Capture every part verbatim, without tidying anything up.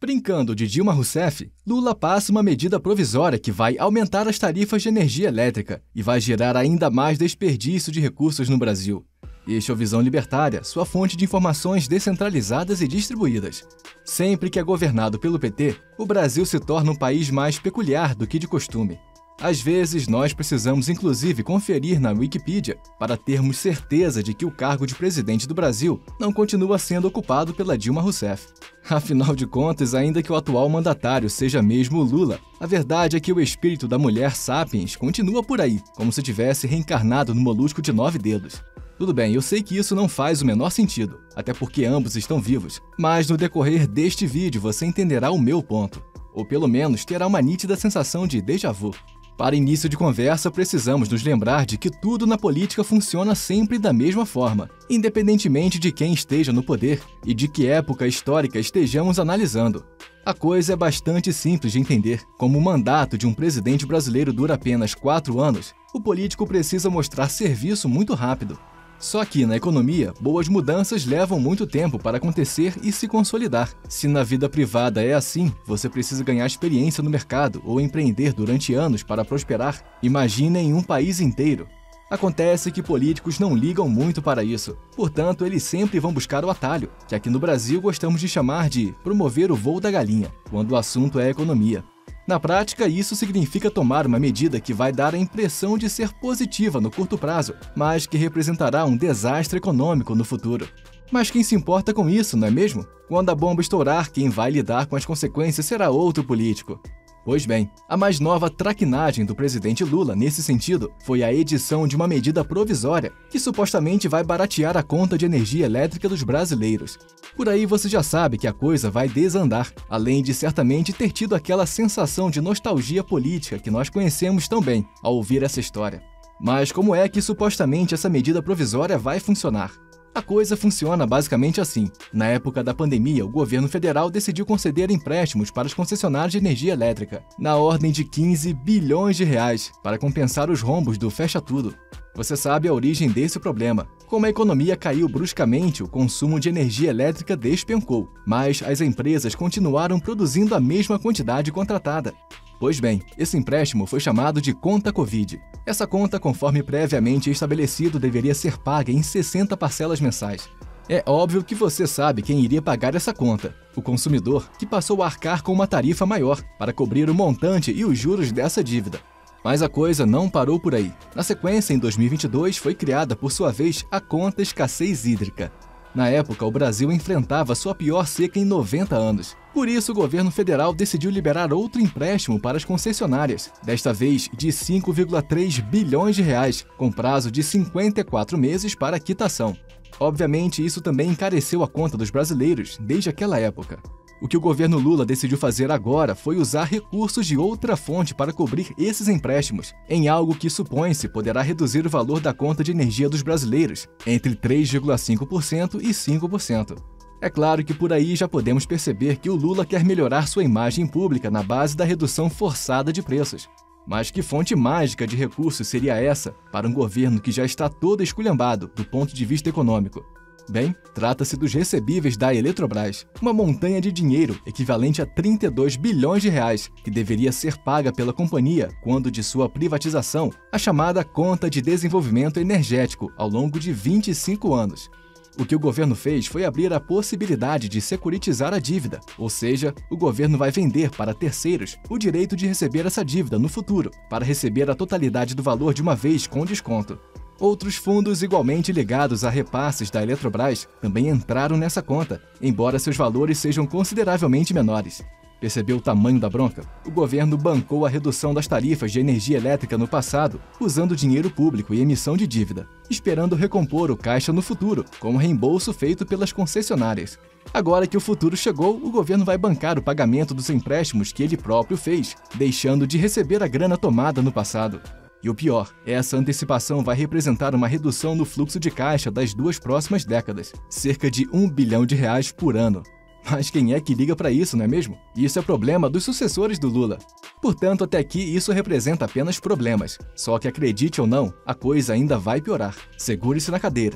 Brincando de Dilma Rousseff, Lula passa uma medida provisória que vai aumentar as tarifas de energia elétrica e vai gerar ainda mais desperdício de recursos no Brasil. Este é o Visão Libertária, sua fonte de informações descentralizadas e distribuídas. Sempre que é governado pelo P T, o Brasil se torna um país mais peculiar do que de costume. Às vezes, nós precisamos inclusive conferir na Wikipedia para termos certeza de que o cargo de presidente do Brasil não continua sendo ocupado pela Dilma Rousseff. Afinal de contas, ainda que o atual mandatário seja mesmo o Lula, a verdade é que o espírito da mulher sapiens continua por aí, como se tivesse reencarnado no molusco de nove dedos. Tudo bem, eu sei que isso não faz o menor sentido, até porque ambos estão vivos, mas no decorrer deste vídeo você entenderá o meu ponto, ou pelo menos terá uma nítida sensação de déjà vu. Para início de conversa, precisamos nos lembrar de que tudo na política funciona sempre da mesma forma, independentemente de quem esteja no poder e de que época histórica estejamos analisando. A coisa é bastante simples de entender. Como o mandato de um presidente brasileiro dura apenas quatro anos, o político precisa mostrar serviço muito rápido. Só que, na economia, boas mudanças levam muito tempo para acontecer e se consolidar. Se na vida privada é assim, você precisa ganhar experiência no mercado ou empreender durante anos para prosperar. Imagine em um país inteiro. Acontece que políticos não ligam muito para isso, portanto, eles sempre vão buscar o atalho, que aqui no Brasil gostamos de chamar de promover o voo da galinha, quando o assunto é economia. Na prática, isso significa tomar uma medida que vai dar a impressão de ser positiva no curto prazo, mas que representará um desastre econômico no futuro. Mas quem se importa com isso, não é mesmo? Quando a bomba estourar, quem vai lidar com as consequências será outro político. Pois bem, a mais nova traquinagem do presidente Lula nesse sentido foi a edição de uma medida provisória que supostamente vai baratear a conta de energia elétrica dos brasileiros. Por aí você já sabe que a coisa vai desandar, além de certamente ter tido aquela sensação de nostalgia política que nós conhecemos tão bem ao ouvir essa história. Mas como é que supostamente essa medida provisória vai funcionar? A coisa funciona basicamente assim. Na época da pandemia, o governo federal decidiu conceder empréstimos para os concessionários de energia elétrica, na ordem de quinze bilhões de reais, para compensar os rombos do fecha tudo. Você sabe a origem desse problema. Como a economia caiu bruscamente, o consumo de energia elétrica despencou, mas as empresas continuaram produzindo a mesma quantidade contratada. Pois bem, esse empréstimo foi chamado de conta Covid. Essa conta, conforme previamente estabelecido, deveria ser paga em sessenta parcelas mensais. É óbvio que você sabe quem iria pagar essa conta: o consumidor, que passou a arcar com uma tarifa maior para cobrir o montante e os juros dessa dívida. Mas a coisa não parou por aí. Na sequência, em dois mil e vinte e dois, foi criada, por sua vez, a conta escassez hídrica. Na época, o Brasil enfrentava sua pior seca em noventa anos. Por isso, o governo federal decidiu liberar outro empréstimo para as concessionárias, desta vez de cinco vírgula três bilhões de reais, com prazo de cinquenta e quatro meses para quitação. Obviamente, isso também encareceu a conta dos brasileiros desde aquela época. O que o governo Lula decidiu fazer agora foi usar recursos de outra fonte para cobrir esses empréstimos, em algo que supõe-se poderá reduzir o valor da conta de energia dos brasileiros, entre três vírgula cinco por cento e cinco por cento. É claro que por aí já podemos perceber que o Lula quer melhorar sua imagem pública na base da redução forçada de preços. Mas que fonte mágica de recursos seria essa para um governo que já está todo esculhambado do ponto de vista econômico? Bem, trata-se dos recebíveis da Eletrobras, uma montanha de dinheiro equivalente a trinta e dois bilhões de reais, que deveria ser paga pela companhia quando de sua privatização, a chamada Conta de Desenvolvimento Energético, ao longo de vinte e cinco anos. O que o governo fez foi abrir a possibilidade de securitizar a dívida, ou seja, o governo vai vender para terceiros o direito de receber essa dívida no futuro, para receber a totalidade do valor de uma vez com desconto. Outros fundos igualmente ligados a repasses da Eletrobras também entraram nessa conta, embora seus valores sejam consideravelmente menores. Percebeu o tamanho da bronca? O governo bancou a redução das tarifas de energia elétrica no passado, usando dinheiro público e emissão de dívida, esperando recompor o caixa no futuro, com o reembolso feito pelas concessionárias. Agora que o futuro chegou, o governo vai bancar o pagamento dos empréstimos que ele próprio fez, deixando de receber a grana tomada no passado. E o pior, essa antecipação vai representar uma redução no fluxo de caixa das duas próximas décadas, cerca de um bilhão de reais por ano. Mas quem é que liga para isso, não é mesmo? Isso é problema dos sucessores do Lula. Portanto, até aqui isso representa apenas problemas. Só que acredite ou não, a coisa ainda vai piorar. Segure-se na cadeira.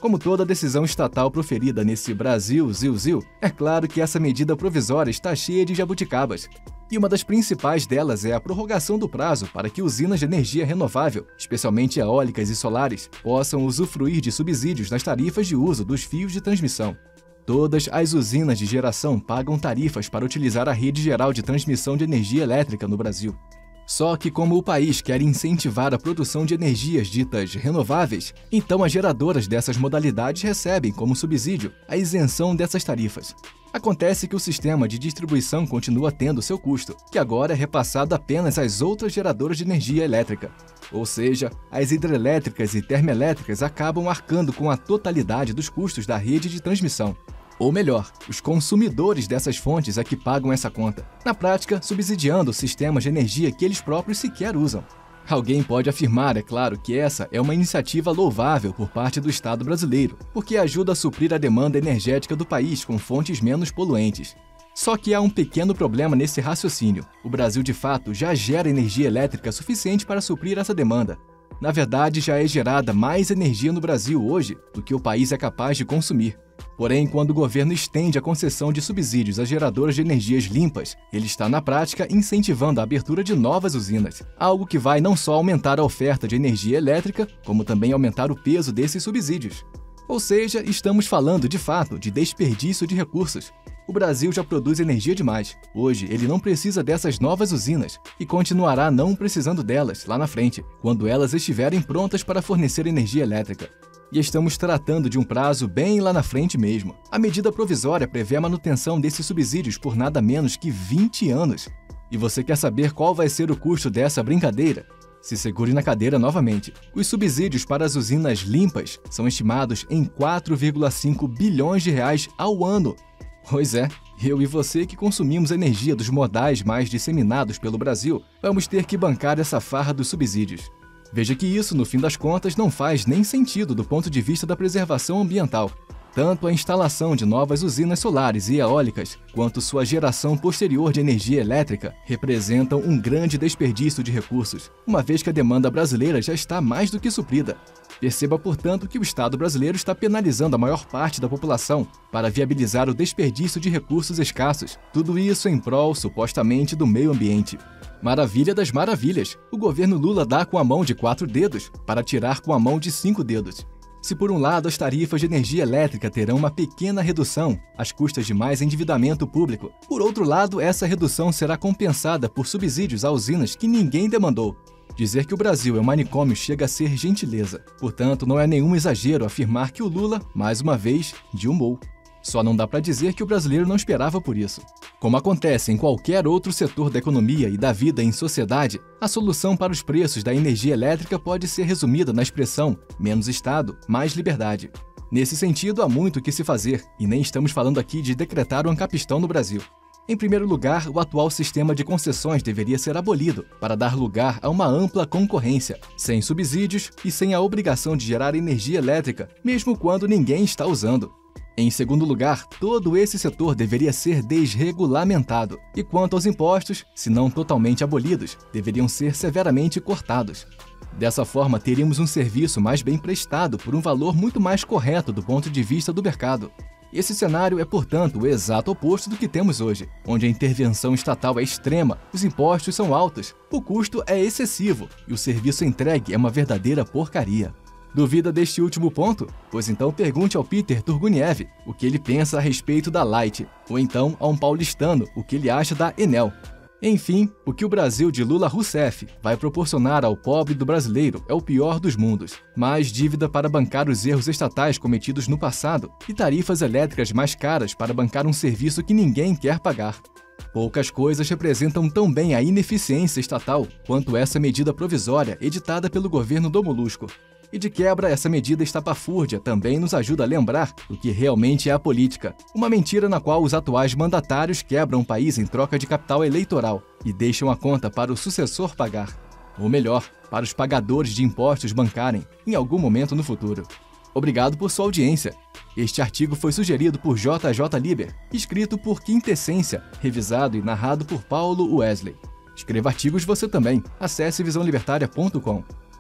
Como toda decisão estatal proferida nesse Brasil ziu-ziu, é claro que essa medida provisória está cheia de jabuticabas. E uma das principais delas é a prorrogação do prazo para que usinas de energia renovável, especialmente eólicas e solares, possam usufruir de subsídios nas tarifas de uso dos fios de transmissão. Todas as usinas de geração pagam tarifas para utilizar a rede geral de transmissão de energia elétrica no Brasil. Só que como o país quer incentivar a produção de energias ditas renováveis, então as geradoras dessas modalidades recebem como subsídio a isenção dessas tarifas. Acontece que o sistema de distribuição continua tendo seu custo, que agora é repassado apenas às outras geradoras de energia elétrica. Ou seja, as hidrelétricas e termoelétricas acabam arcando com a totalidade dos custos da rede de transmissão. Ou melhor, os consumidores dessas fontes é que pagam essa conta, na prática subsidiando sistemas de energia que eles próprios sequer usam. Alguém pode afirmar, é claro, que essa é uma iniciativa louvável por parte do Estado brasileiro, porque ajuda a suprir a demanda energética do país com fontes menos poluentes. Só que há um pequeno problema nesse raciocínio. O Brasil, de fato, já gera energia elétrica suficiente para suprir essa demanda. Na verdade, já é gerada mais energia no Brasil hoje do que o país é capaz de consumir. Porém, quando o governo estende a concessão de subsídios às geradoras de energias limpas, ele está, na prática, incentivando a abertura de novas usinas, algo que vai não só aumentar a oferta de energia elétrica, como também aumentar o peso desses subsídios. Ou seja, estamos falando, de fato, de desperdício de recursos. O Brasil já produz energia demais. Hoje, ele não precisa dessas novas usinas e continuará não precisando delas lá na frente, quando elas estiverem prontas para fornecer energia elétrica. E estamos tratando de um prazo bem lá na frente mesmo. A medida provisória prevê a manutenção desses subsídios por nada menos que vinte anos. E você quer saber qual vai ser o custo dessa brincadeira? Se segure na cadeira novamente. Os subsídios para as usinas limpas são estimados em quatro vírgula cinco bilhões de reais ao ano. Pois é, eu e você que consumimos energia dos modais mais disseminados pelo Brasil, vamos ter que bancar essa farra dos subsídios. Veja que isso, no fim das contas, não faz nem sentido do ponto de vista da preservação ambiental. Tanto a instalação de novas usinas solares e eólicas, quanto sua geração posterior de energia elétrica, representam um grande desperdício de recursos, uma vez que a demanda brasileira já está mais do que suprida. Perceba, portanto, que o Estado brasileiro está penalizando a maior parte da população para viabilizar o desperdício de recursos escassos, tudo isso em prol, supostamente, do meio ambiente. Maravilha das maravilhas! O governo Lula dá com a mão de quatro dedos para tirar com a mão de cinco dedos. Se por um lado as tarifas de energia elétrica terão uma pequena redução, às custas de mais endividamento público, por outro lado, essa redução será compensada por subsídios a usinas que ninguém demandou. Dizer que o Brasil é um manicômio chega a ser gentileza. Portanto, não é nenhum exagero afirmar que o Lula, mais uma vez, dilmou. Só não dá para dizer que o brasileiro não esperava por isso. Como acontece em qualquer outro setor da economia e da vida em sociedade, a solução para os preços da energia elétrica pode ser resumida na expressão menos Estado, mais liberdade. Nesse sentido, há muito o que se fazer, e nem estamos falando aqui de decretar o ancapistão no Brasil. Em primeiro lugar, o atual sistema de concessões deveria ser abolido para dar lugar a uma ampla concorrência, sem subsídios e sem a obrigação de gerar energia elétrica, mesmo quando ninguém está usando. Em segundo lugar, todo esse setor deveria ser desregulamentado, e quanto aos impostos, se não totalmente abolidos, deveriam ser severamente cortados. Dessa forma, teríamos um serviço mais bem prestado por um valor muito mais correto do ponto de vista do mercado. Esse cenário é, portanto, o exato oposto do que temos hoje, onde a intervenção estatal é extrema, os impostos são altos, o custo é excessivo e o serviço entregue é uma verdadeira porcaria. Duvida deste último ponto? Pois então pergunte ao Peter Turguniev o que ele pensa a respeito da Light, ou então a um paulistano o que ele acha da Enel. Enfim, o que o Brasil de Lula Rousseff vai proporcionar ao pobre do brasileiro é o pior dos mundos. Mais dívida para bancar os erros estatais cometidos no passado e tarifas elétricas mais caras para bancar um serviço que ninguém quer pagar. Poucas coisas representam tão bem a ineficiência estatal quanto essa medida provisória editada pelo governo do Molusco. E de quebra, essa medida estapafúrdia também nos ajuda a lembrar o que realmente é a política. Uma mentira na qual os atuais mandatários quebram o país em troca de capital eleitoral e deixam a conta para o sucessor pagar. Ou melhor, para os pagadores de impostos bancarem, em algum momento no futuro. Obrigado por sua audiência. Este artigo foi sugerido por J J Liber, escrito por Quintessência, revisado e narrado por Paulo Wesley. Escreva artigos você também. Acesse visão libertária ponto com.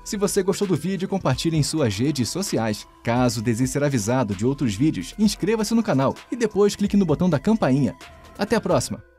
Se você gostou do vídeo, compartilhe em suas redes sociais. Caso deseje ser avisado de outros vídeos, inscreva-se no canal e depois clique no botão da campainha. Até a próxima!